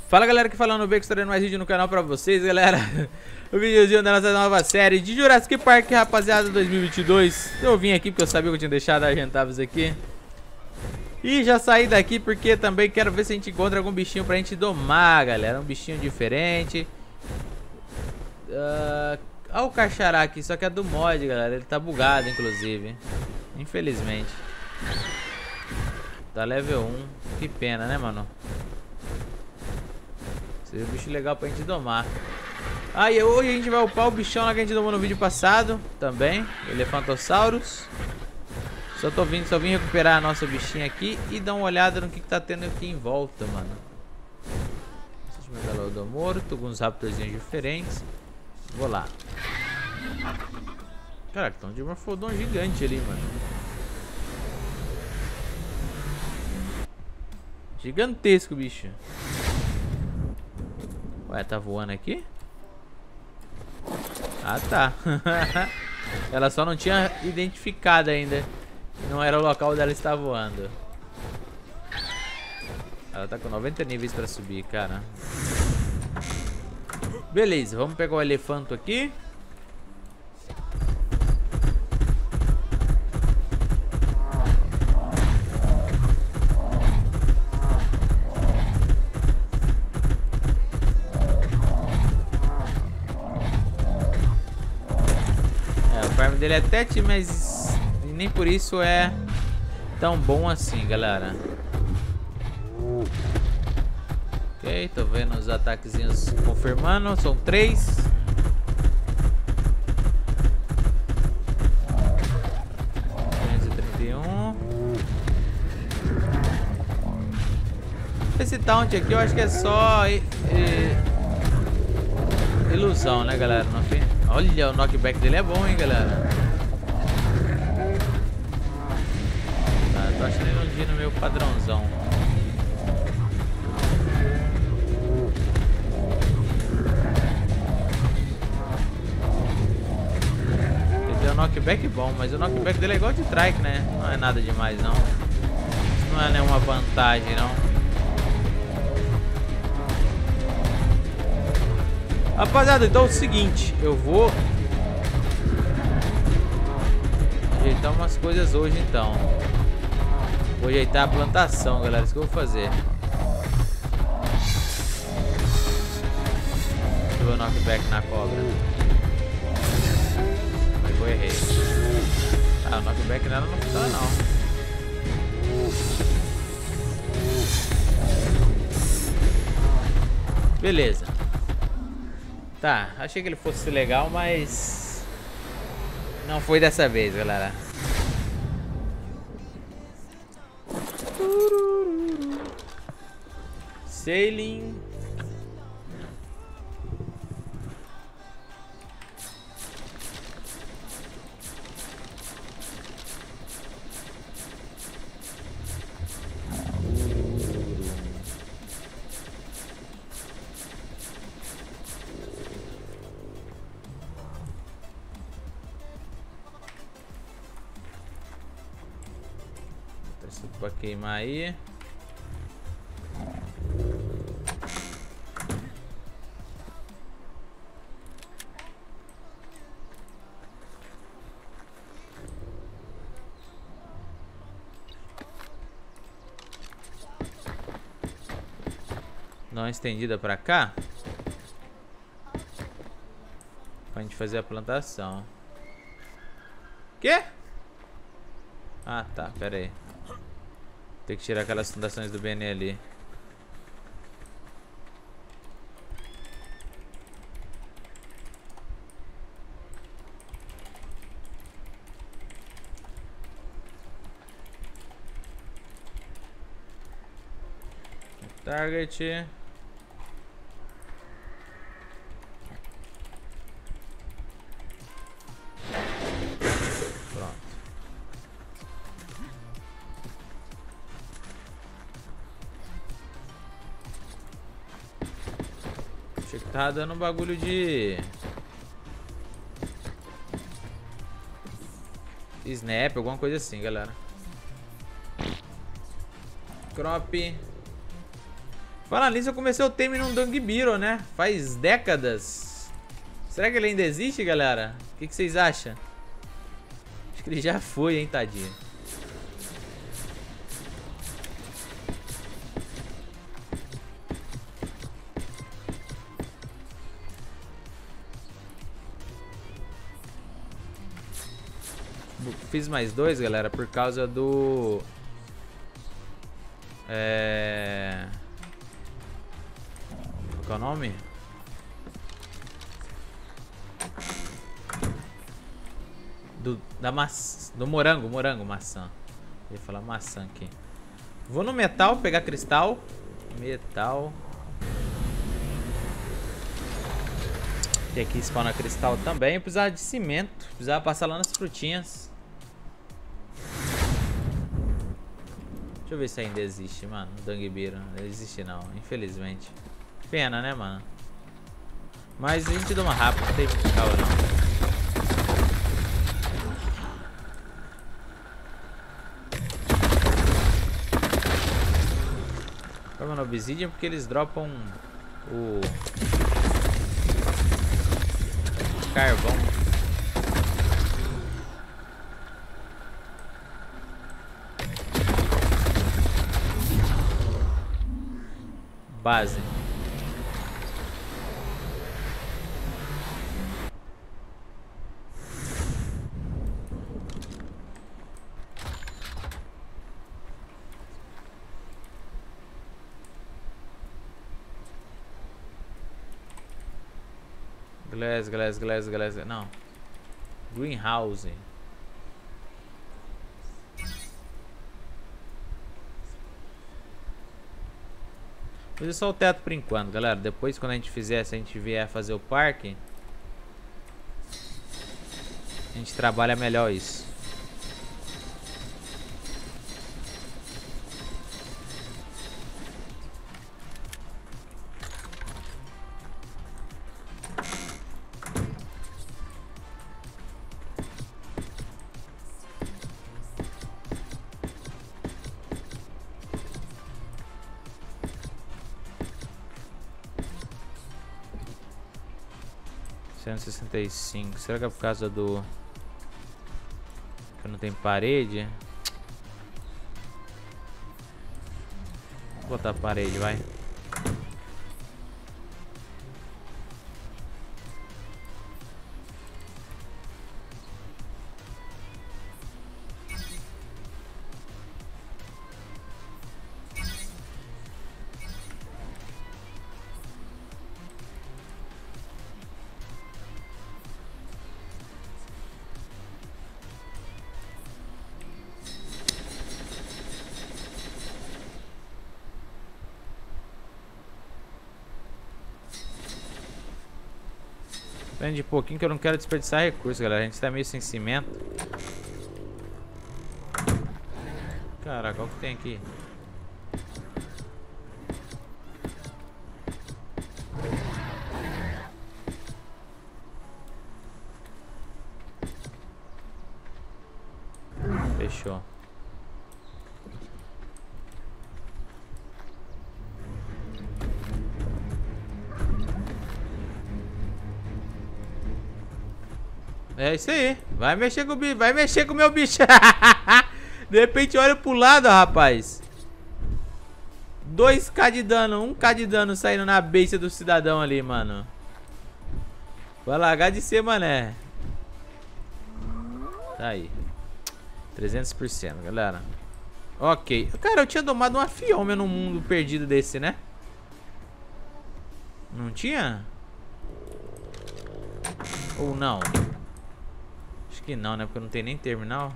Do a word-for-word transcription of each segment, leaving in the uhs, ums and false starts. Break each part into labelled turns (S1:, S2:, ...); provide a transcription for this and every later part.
S1: Fala galera, que falando o Beco, trazendo mais vídeo no canal pra vocês, galera. O videozinho da nossa nova série de Jurassic Park, rapaziada, dois mil e vinte e dois. Eu vim aqui porque eu sabia que eu tinha deixado a Argentavis aqui. E já saí daqui porque também quero ver se a gente encontra algum bichinho pra gente domar, galera. Um bichinho diferente. uh, Olha o Cachará aqui, só que é do mod, galera. Ele tá bugado, inclusive. Infelizmente. Tá level um. Que pena, né, mano? Seria um bicho legal pra gente domar. Ah, e hoje a gente vai upar o bichão lá que a gente domou no vídeo passado também, Elefantosaurus. Só tô vindo, só vim recuperar a nossa bichinha aqui e dar uma olhada no que, que tá tendo aqui em volta, mano. Megalodon alguns raptorzinhos diferentes. Vou lá. Caraca, tem um Dimorphodon gigante ali, mano. Gigantesco, bicho. Ué, tá voando aqui? Ah, tá. Ela só não tinha identificado ainda. Não era o local dela estar voando. Ela tá com noventa níveis pra subir, cara. Beleza, vamos pegar o elefanto aqui. O farm dele é tete, mas nem por isso é tão bom assim, galera. Ok, tô vendo os ataquezinhos confirmando. São três. duzentos e trinta e um. Esse taunt aqui eu acho que é só e, e, ilusão, né, galera? No fim. Olha, o knockback dele é bom, hein, galera. Tá, tô achando ele um dia no meu padrãozão. Ele tem um knockback bom, mas o knockback dele é igual de trike, né? Não é nada demais, não. Isso não é nenhuma vantagem, não. Rapaziada, então é o seguinte, eu vou ajeitar umas coisas hoje, então. Vou ajeitar a plantação, galera, isso que eu vou fazer. Deixa eu ver o knockback na cobra. Mas eu errei. Ah, o knockback nela não funciona, não. Beleza. Tá, achei que ele fosse legal, mas não foi dessa vez, galera. Sailing. Pra queimar aí. Dá uma estendida pra cá pra gente fazer a plantação. Quê? Ah, tá, pera aí. Tem que tirar aquelas fundações do B N ali. Target. Achei que tava dando um bagulho de snap, alguma coisa assim, galera. Crop. Falando nisso, eu comecei o time num Dungbiro, né? Faz décadas. Será que ele ainda existe, galera? O que, que vocês acham? Acho que ele já foi, hein, tadinho. Fiz mais dois, galera, por causa do... É... Qual é o nome? Do, da maçã, do morango, morango, maçã. Eu ia falar maçã aqui. Vou no metal, pegar cristal. Metal. Tem aqui spawnar cristal também. Precisava de cimento. Precisava passar lá nas frutinhas. Deixa eu ver se ainda existe, mano. O Dungbiro. Não existe não, infelizmente. Pena, né, mano? Mas a gente dá uma rápida, não tem muito calma não. Vamos no Obsidian porque eles dropam o carvão. Base. Glass, glass, glass, glass. Não. Greenhouse. Vou fazer só o teto por enquanto, galera. Depois, quando a gente fizer, se a gente vier fazer o parque, a gente trabalha melhor isso. cento e sessenta e cinco. Será que é por causa do... que não tem parede? Vou botar a parede, vai. Prende um pouquinho que eu não quero desperdiçar recursos, galera. A gente tá meio sem cimento. Caraca, olha o que tem aqui. Fechou. É isso aí. Vai mexer com o bicho. Vai mexer com o meu bicho. De repente olha pro lado, rapaz. dois K de dano. um K de dano saindo na base do cidadão ali, mano. Vai largar de ser, mané. Tá aí. trezentos por cento, galera. Ok. Cara, eu tinha domado uma fiômia num mundo perdido desse, né? Não tinha? Ou não? Acho que não, né? Porque não tem nem terminal.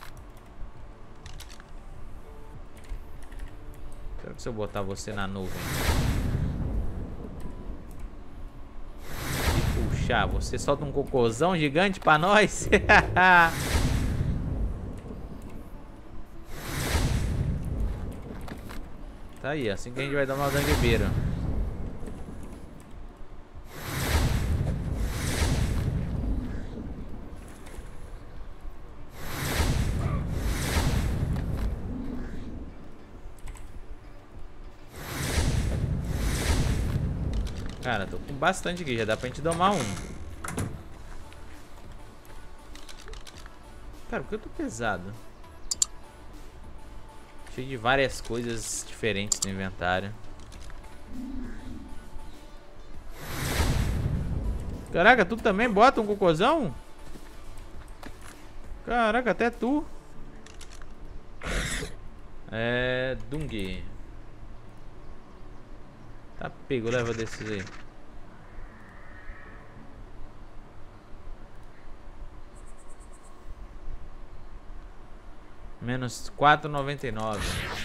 S1: Será que se eu botar você na nuvem e puxar, você solta um cocôzão gigante pra nós? Tá aí, assim que a gente vai dar uma Dungbiro. Cara, tô com bastante aqui. Já dá pra gente domar um. Cara, por que eu tô pesado? Cheio de várias coisas diferentes no inventário. Caraca, tu também bota um cocôzão? Caraca, até tu. É... Dung. Tá pego, leva desses aí. Menos quatro e noventa e nove.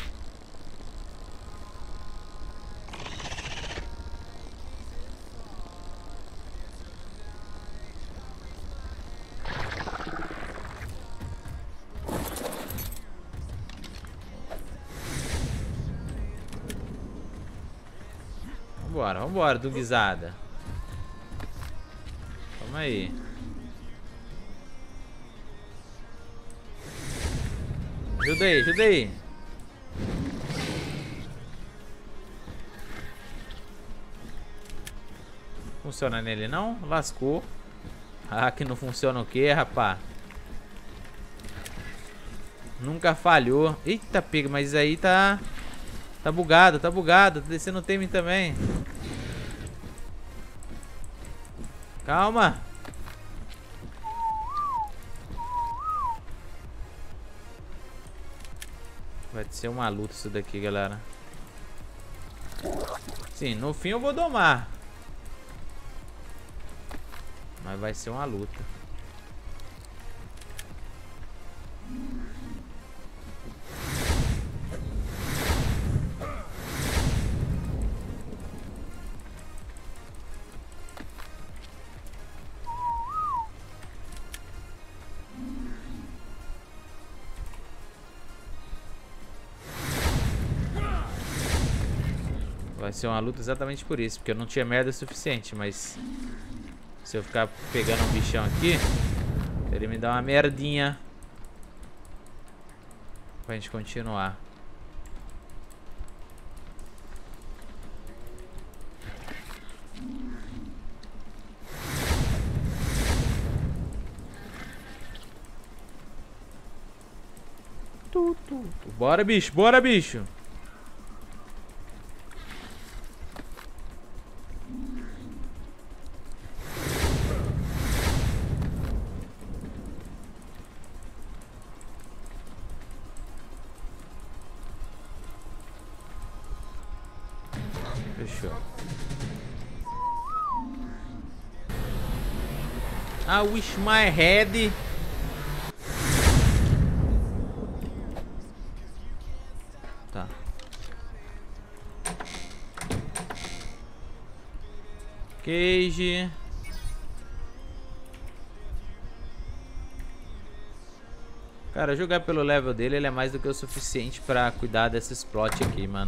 S1: Vambora, vambora, Dungzada. Toma aí. Ajuda aí, ajuda aí. Funciona nele não? Lascou. Ah, que não funciona o que, rapá? Nunca falhou. Eita, pega, mas aí tá... Tá bugado, tá bugado. Tá descendo o Temin também. Calma. Vai ser uma luta isso daqui, galera. Sim, no fim eu vou domar. Mas vai ser uma luta. Vai ser uma luta exatamente por isso, porque eu não tinha merda suficiente, mas se eu ficar pegando um bichão aqui, ele me dá uma merdinha pra gente continuar. Tu, tu, tu. Bora, bicho, bora, bicho. Fechou. I wish my head. Tá. Cage. Cara, jogar pelo level dele, ele é mais do que o suficiente pra cuidar desses plot aqui, mano.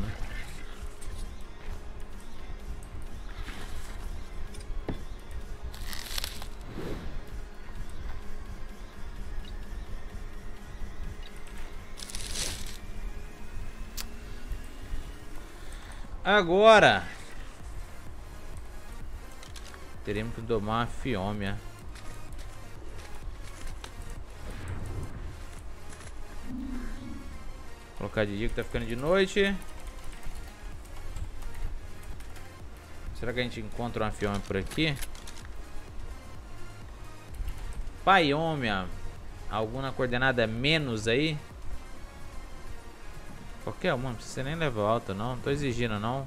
S1: Agora teremos que domar a Fiômia. Colocar de dia que tá ficando de noite. Será que a gente encontra uma Fiômia por aqui? Paiômia. Alguma coordenada menos aí? Qualquer uma, não precisa ser nem level alto não, não tô exigindo não.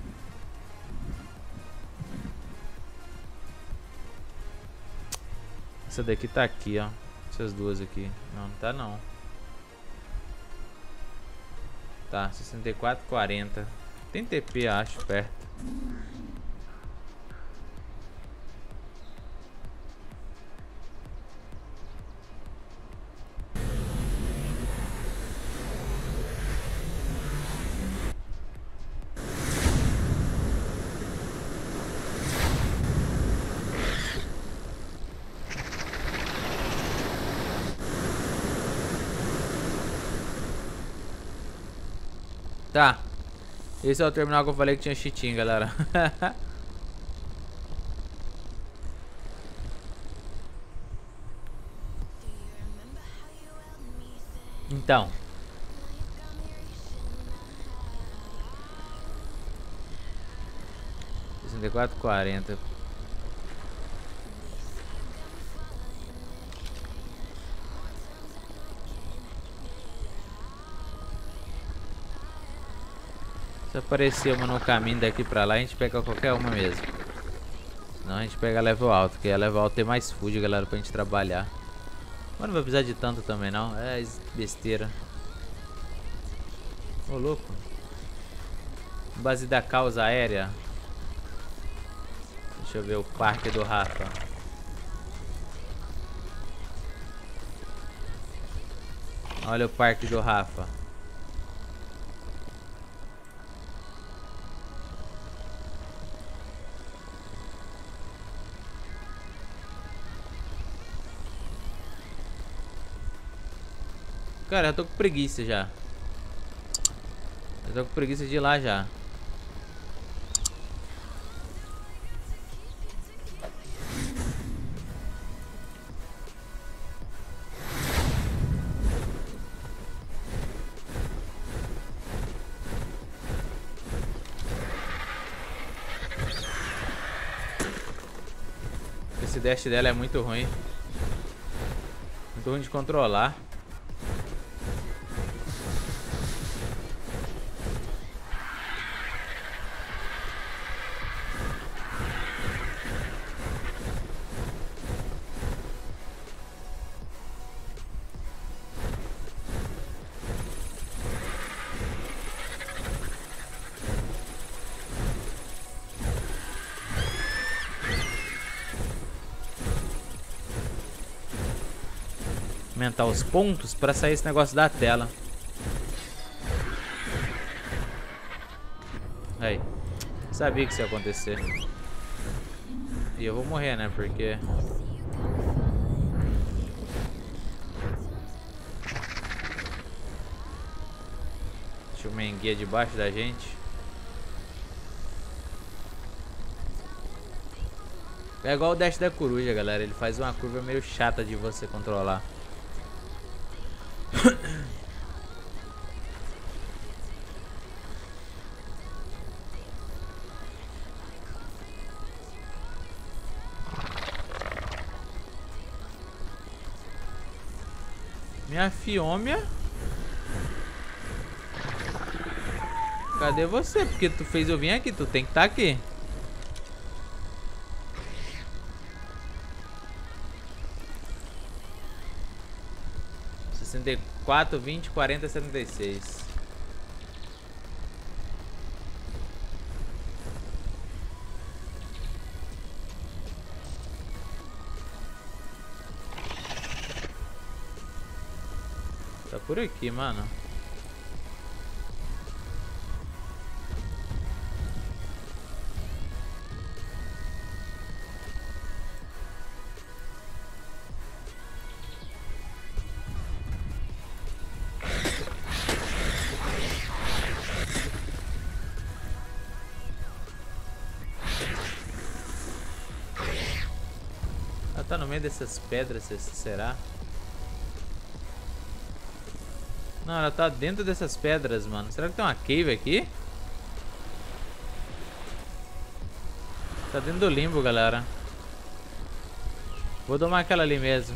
S1: Essa daqui tá aqui, ó. Essas duas aqui. Não, não tá não. Tá, sessenta e quatro, quarenta. Tem T P, acho, perto. Tá. Esse é o terminal que eu falei que tinha cheatinho, galera. Então. sessenta e quatro, quarenta. Se aparecer uma no caminho daqui pra lá, a gente pega qualquer uma mesmo. Senão a gente pega level alto, que a level alto tem mais food, galera, pra gente trabalhar. Mas não vai precisar de tanto também não, é besteira. Ô louco. Base da causa aérea. Deixa eu ver o parque do Rafa. Olha o parque do Rafa. Cara, eu tô com preguiça já. Eu tô com preguiça de ir lá já. Esse dash dela é muito ruim. Muito ruim de controlar. Aumentar os pontos para sair esse negócio da tela. Aí, sabia que isso ia acontecer. E eu vou morrer, né? Porque deixa eu menguia debaixo da gente. É igual o dash da coruja, galera. Ele faz uma curva meio chata de você controlar. Minha fiômia. Cadê você? Porque tu fez eu vir aqui, tu tem que estar aqui. sessenta e quatro, vinte, quarenta, setenta e seis. Tá por aqui, mano. Ela tá no meio dessas pedras, será? Não, ela tá dentro dessas pedras, mano. Será que tem uma cave aqui? Tá dentro do limbo, galera. Vou domar aquela ali mesmo.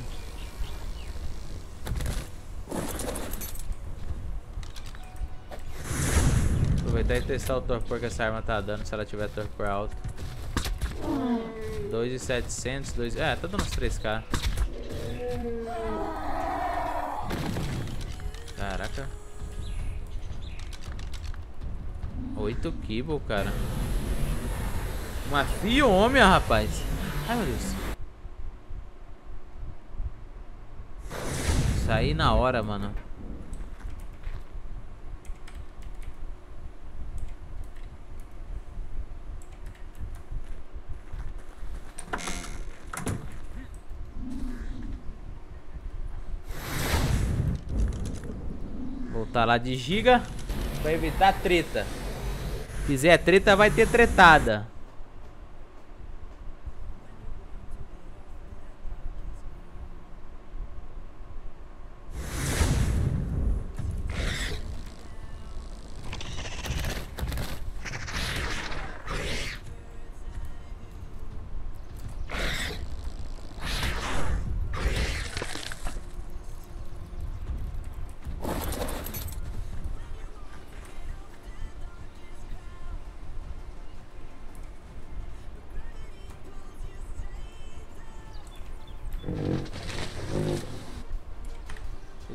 S1: Aproveitar e testar o torpor que essa arma tá dando, se ela tiver torpor alto. dois mil e setecentos, dois... É, tá dando uns três K. Caraca. oito kibble, cara. Uma fiômia, rapaz. Ai, meu Deus. Saí na hora, mano. Voltar lá de giga pra evitar treta. Se fizer treta, vai ter tretada.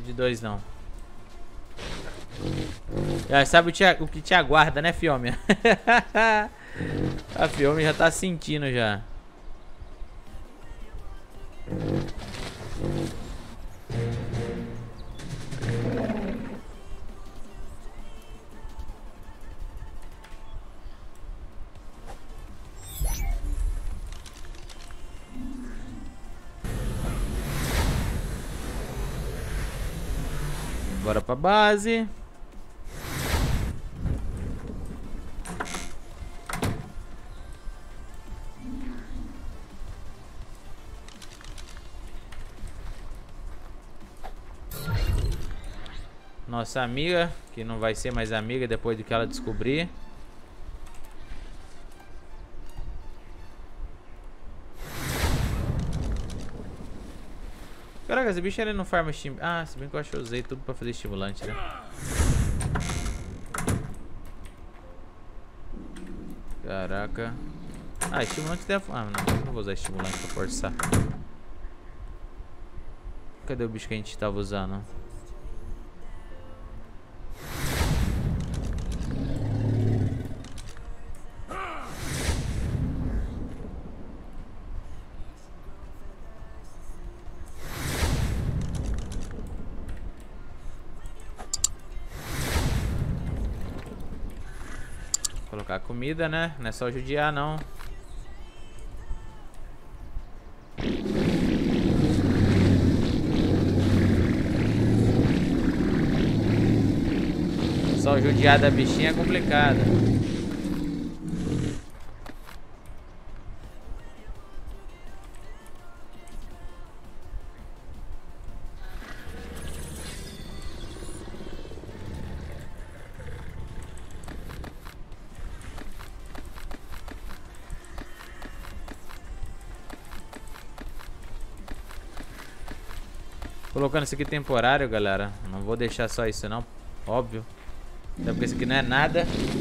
S1: de dois não. Já sabe o, te, o que te aguarda, né, Fiome? A Fiome já tá sentindo já. Bora pra base. Nossa amiga, que não vai ser mais amiga depois do que ela descobrir. Caraca, esse bicho ele não farma estimulante. Ah, se bem que eu acho que eu usei tudo pra fazer estimulante, né? Caraca. Ah, estimulante deve... Ah, não, não vou usar estimulante pra forçar. Cadê o bicho que a gente tava usando? Colocar comida, né? Não é só judiar, não. Só judiar da bichinha é complicado. Colocando isso aqui temporário, galera. Não vou deixar só isso não, óbvio. Até porque isso aqui não é nada.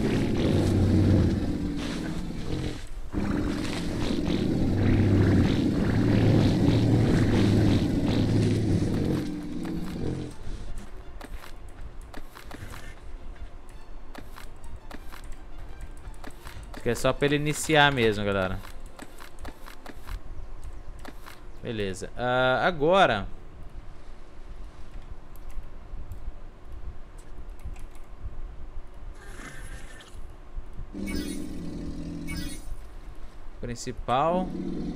S1: Isso aqui é só pra ele iniciar mesmo, galera. Beleza. Uh, agora... principal.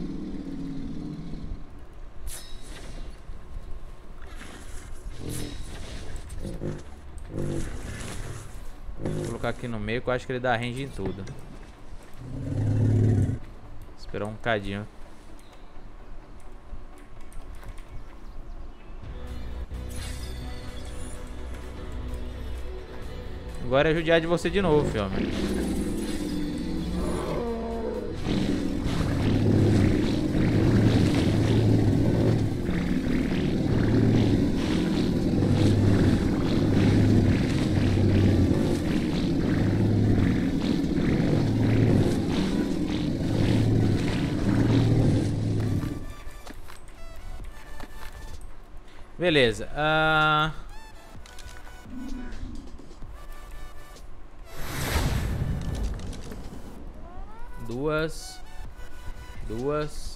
S1: Vou colocar aqui no meio que eu acho que ele dá range em tudo. Esperar um bocadinho. Agora é judiar de você de novo, filme. Beleza. Uh... Duas. Duas.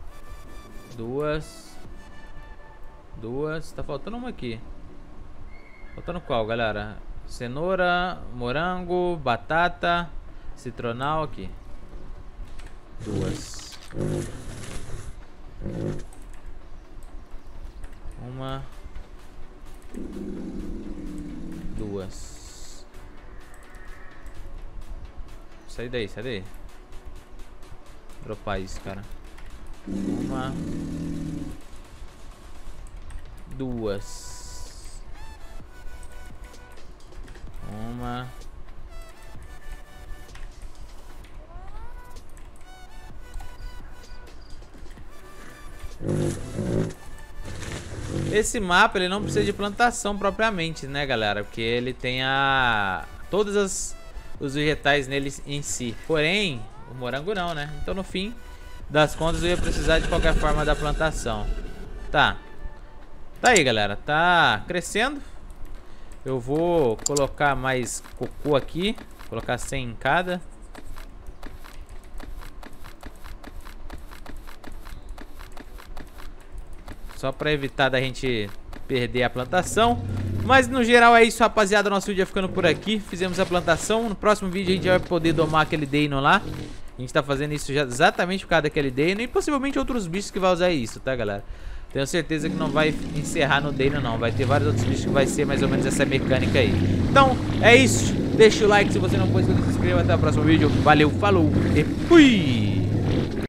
S1: Duas. Duas. Tá faltando uma aqui. Faltando qual, galera? Cenoura, morango, batata, citronal aqui. Duas. Uma. Duas. Sai daí, sai daí. Dropar isso, cara. Uma. Duas. Uma. Esse mapa ele não precisa de plantação propriamente, né, galera? Porque ele tem a todas as os vegetais nele em si. Porém, o morango não, né? Então no fim das contas eu ia precisar de qualquer forma da plantação. Tá. Tá aí, galera. Tá crescendo. Eu vou colocar mais cocô aqui. Colocar cem em cada. Só pra evitar da gente perder a plantação. Mas no geral é isso, rapaziada. Nosso vídeo vai ficando por aqui. Fizemos a plantação. No próximo vídeo a gente vai poder domar aquele Deino lá. A gente tá fazendo isso já exatamente por causa daquele Deino. E possivelmente outros bichos que vai usar isso, tá, galera? Tenho certeza que não vai encerrar no Deino, não. Vai ter vários outros bichos que vai ser mais ou menos essa mecânica aí. Então, é isso. Deixa o like se você não for inscrito, se inscreva. Até o próximo vídeo. Valeu, falou e fui!